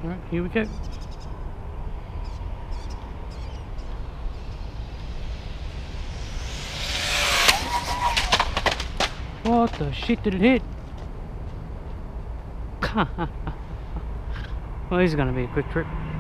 Alright, here we go. What the shit did it hit? Well, this is gonna be a quick trip.